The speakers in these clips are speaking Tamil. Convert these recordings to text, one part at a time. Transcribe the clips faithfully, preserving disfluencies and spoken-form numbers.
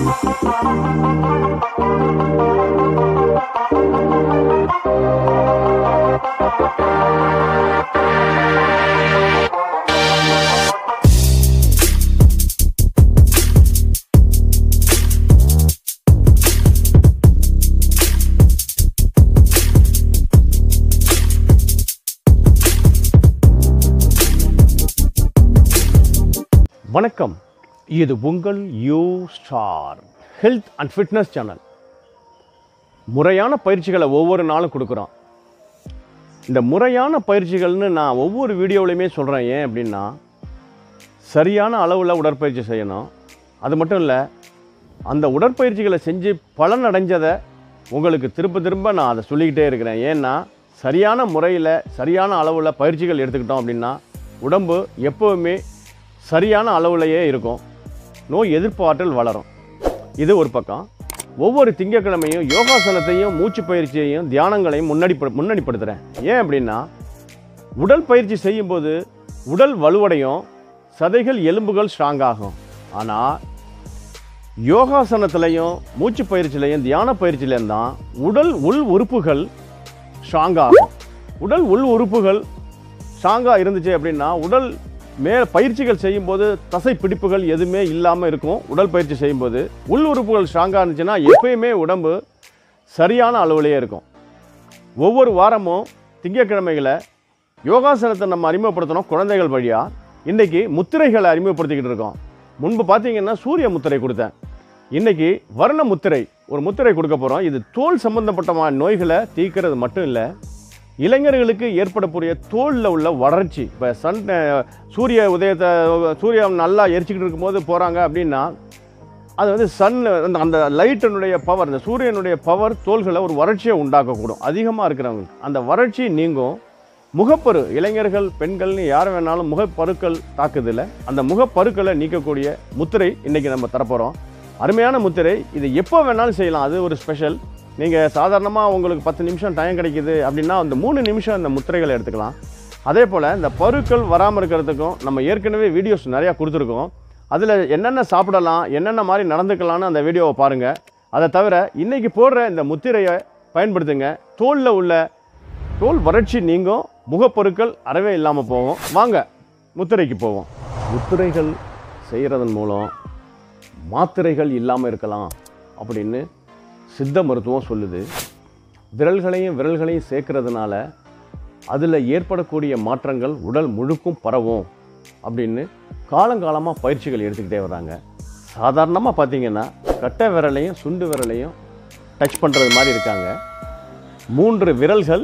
வணக்கம், இது உங்கள் U star health and fitness channel. முறையான பயிற்சிகளை ஒவ்வொரு நாளும் கொடுக்குறோம். இந்த முறையான பயிற்சிகள்னு நான் ஒவ்வொரு வீடியோவிலையுமே சொல்கிறேன். ஏன் அப்படின்னா, சரியான அளவில் உடற்பயிற்சி செய்யணும். அது மட்டும் இல்லை, அந்த உடற்பயிற்சிகளை செஞ்சு பலன் அடைஞ்சதை உங்களுக்கு திரும்ப திரும்ப நான் அதை சொல்லிக்கிட்டே இருக்கிறேன். ஏன்னா, சரியான முறையில் சரியான அளவில் பயிற்சிகள் எடுத்துக்கிட்டோம் அப்படின்னா உடம்பு எப்போவுமே சரியான அளவுலையே இருக்கும், நோய் எதிர்ப்பு ஆற்றல் வளரும். இது ஒரு பக்கம். ஒவ்வொரு திங்கட்கிழமையும் யோகாசனத்தையும் மூச்சு பயிற்சியையும் தியானங்களையும் முன்னாடி முன்னணிப்படுத்துகிறேன். ஏன் அப்படின்னா, உடல் பயிற்சி செய்யும்போது உடல் வலுவடையும், சதைகள் எலும்புகள் ஸ்ட்ராங் ஆகும். ஆனால் யோகாசனத்திலையும் மூச்சு பயிற்சியிலையும் தியான பயிற்சியிலையும் தான் உடல் உள் உறுப்புகள் ஸ்ட்ராங் ஆகும். உடல் உள் உறுப்புகள் ஸ்ட்ராங்காக இருந்துச்சு அப்படின்னா உடல் மே பயிற்சிகள் செய்யும்போது தசை பிடிப்புகள் எதுவுமே இல்லாமல் இருக்கும். உடல் பயிற்சி செய்யும்போது உள் உறுப்புகள் ஸ்ட்ராங்காக இருந்துச்சுன்னா எப்பயுமே உடம்பு சரியான அளவுலேயே இருக்கும். ஒவ்வொரு வாரமும் திங்கட்கிழமைகளை யோகாசனத்தை நம்ம அறிமுகப்படுத்தணும் குழந்தைகள் வழியாக. இன்றைக்கி முத்திரைகளை அறிமுகப்படுத்திக்கிட்டு இருக்கோம். முன்பு பார்த்தீங்கன்னா சூரிய முத்திரை கொடுத்தேன். இன்றைக்கி வர்ண முத்திரை ஒரு முத்திரை கொடுக்க போகிறோம். இது தோல் சம்பந்தப்பட்ட நோய்களை தீர்க்கிறது மட்டும் இல்லை, இளைஞர்களுக்கு ஏற்படக்கூடிய தோலில் உள்ள வறட்சி. இப்போ சன் சூரிய உதயத்தை சூரியன் நல்லா எரிச்சிக்கிட்டு இருக்கும்போது போகிறாங்க அப்படின்னா அது வந்து சன் அந்த லைட்டினுடைய பவர், இந்த சூரியனுடைய பவர் தோள்களை ஒரு வறட்சியை உண்டாக்கக்கூடும். அதிகமாக இருக்கிறவங்க அந்த வறட்சி நீங்கும். முகப்பரு, இளைஞர்கள் பெண்கள்னு யார் வேணாலும் முகப்பருக்கள் தாக்குதில்லை, அந்த முகப்பருக்களை நீக்கக்கூடிய முத்திரை இன்றைக்கி நம்ம தரப்போகிறோம். அருமையான முத்திரை. இது எப்போ வேணாலும் செய்யலாம். அது ஒரு ஸ்பெஷல். நீங்கள் சாதாரணமாக உங்களுக்கு பத்து நிமிஷம் டைம் கிடைக்கிது அப்படின்னா அந்த மூணு நிமிஷம் இந்த முத்திரைகளை எடுத்துக்கலாம். அதே போல் இந்த பருக்கள் வராமல் இருக்கிறதுக்கும் நம்ம ஏற்கனவே வீடியோஸ் நிறையா கொடுத்துருக்கோம். அதில் என்னென்ன சாப்பிடலாம், என்னென்ன மாதிரி நடந்துக்கலான்னு அந்த வீடியோவை பாருங்கள். அதை தவிர இன்றைக்கி போடுற இந்த முத்திரையை பயன்படுத்துங்க. தோலில் உள்ள தோல் வறட்சி நீங்கும், முகப்பொருட்கள் அறவே இல்லாமல் போகும். வாங்க முத்திரைக்கு போவோம். முத்திரைகள் செய்கிறதன் மூலம் மாத்திரைகள் இல்லாமல் இருக்கலாம் அப்படின்னு சித்த மருத்துவம் சொல்லுது. விரல்களையும் விரல்களையும் சேர்க்கறதுனால அதில் ஏற்படக்கூடிய மாற்றங்கள் உடல் முழுக்கும் பரவும் அப்படின்னு காலங்காலமாக பயிற்சிகள் எடுத்துக்கிட்டே வராங்க. சாதாரணமாக பார்த்தீங்கன்னா கட்டை விரலையும் சுண்டு விரலையும் டச் பண்ணுறது மாதிரி இருக்காங்க. மூன்று விரல்கள்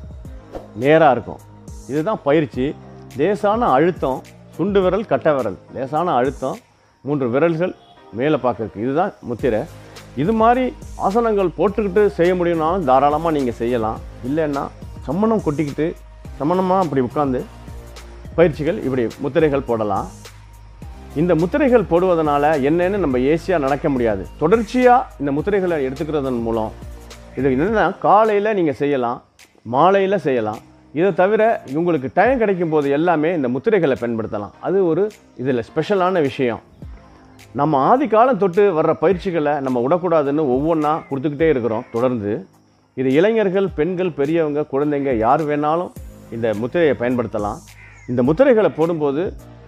நேராக இருக்கும். இதுதான் பயிற்சி. லேசான அழுத்தம், சுண்டு விரல் கட்டை விரல் லேசான அழுத்தம், மூன்று விரல்கள் மேலே பார்க்கறதுக்கு. இதுதான் முத்திரை. இது மாதிரி ஆசனங்கள் போட்டுக்கிட்டு செய்ய முடியும்னாலும் தாராளமாக நீங்கள் செய்யலாம். இல்லைன்னா சம்மணம் கொட்டிக்கிட்டு சம்மணமாக அப்படி உட்காந்து பயிற்சிகள் இப்படி முத்திரைகள் போடலாம். இந்த முத்திரைகள் போடுவதனால என்னென்னு நம்ம ஈஸியாக நடக்க முடியாது. தொடர்ச்சியாக இந்த முத்திரைகளை எடுத்துக்கிறதன் மூலம் இது என்னென்னா காலையில் நீங்கள் செய்யலாம், மாலையில் செய்யலாம். இதை தவிர உங்களுக்கு டைம் கிடைக்கும் போது எல்லாமே இந்த முத்திரைகளை பயன்படுத்தலாம். அது ஒரு இதில் ஸ்பெஷலான விஷயம். நம்ம ஆதி காலம் தொட்டு வர்ற பயிற்சிகளை நம்ம விடக்கூடாதுன்னு ஒவ்வொன்றா கொடுத்துக்கிட்டே இருக்கிறோம் தொடர்ந்து. இது இளைஞர்கள், பெண்கள், பெரியவங்க, குழந்தைங்க யார் வேணாலும் இந்த முத்திரையை பயன்படுத்தலாம். இந்த முத்திரைகளை போடும்போது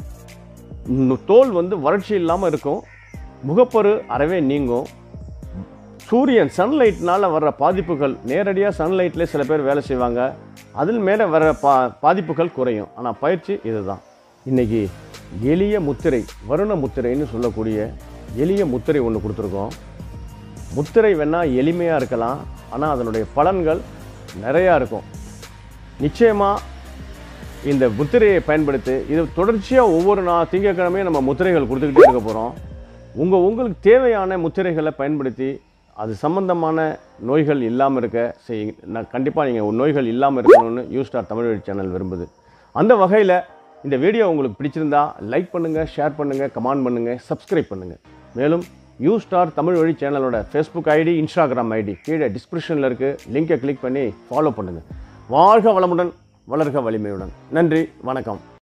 தோல் வந்து வறட்சி இல்லாமல் இருக்கும், முகப்பரு அறவே நீங்கும். சூரியன் சன்லைட்னால் வர்ற பாதிப்புகள், நேரடியாக சன்லைட்லேயே சில பேர் வேலை செய்வாங்க, அதில் மேலே வர்ற பா பாதிப்புகள் குறையும். ஆனால் பயிற்சி இதுதான். இன்றைக்கி எளிய முத்திரை, வருண முத்திரைன்னு சொல்லக்கூடிய எளிய முத்திரை ஒன்று கொடுத்துருக்கோம். முத்திரை வேணால் எளிமையாக இருக்கலாம், ஆனால் அதனுடைய பலன்கள் நிறையா இருக்கும். நிச்சயமாக இந்த முத்திரையை பயன்படுத்தி இது தொடர்ச்சியாக ஒவ்வொரு நாள் திங்கட்கிழமையும் நம்ம முத்திரைகள் கொடுத்துக்கிட்டே இருக்க போகிறோம். உங்கள் உங்களுக்கு தேவையான முத்திரைகளை பயன்படுத்தி அது சம்பந்தமான நோய்கள் இல்லாமல் இருக்க செய் நான் கண்டிப்பாக நீங்கள் நோய்கள் இல்லாமல் இருக்கணும்னு யூ ஸ்டார் தமிழ் வழி சேனல் விரும்புது. அந்த வகையில் இந்த வீடியோ உங்களுக்கு பிடிச்சிருந்தா லைக் பண்ணுங்கள், ஷேர் பண்ணுங்கள், கமெண்ட் பண்ணுங்கள், சப்ஸ்கிரைப் பண்ணுங்கள். மேலும் யூ ஸ்டார் தமிழ் வழி சேனலோட ஃபேஸ்புக் ஐடி, இன்ஸ்டாகிராம் ஐடி கீழே டிஸ்கிரிப்ஷனில் இருக்குது. லிங்கை கிளிக் பண்ணி ஃபாலோ பண்ணுங்கள். வாழ்க வளமுடன், வளர்க வலிமையுடன். நன்றி, வணக்கம்.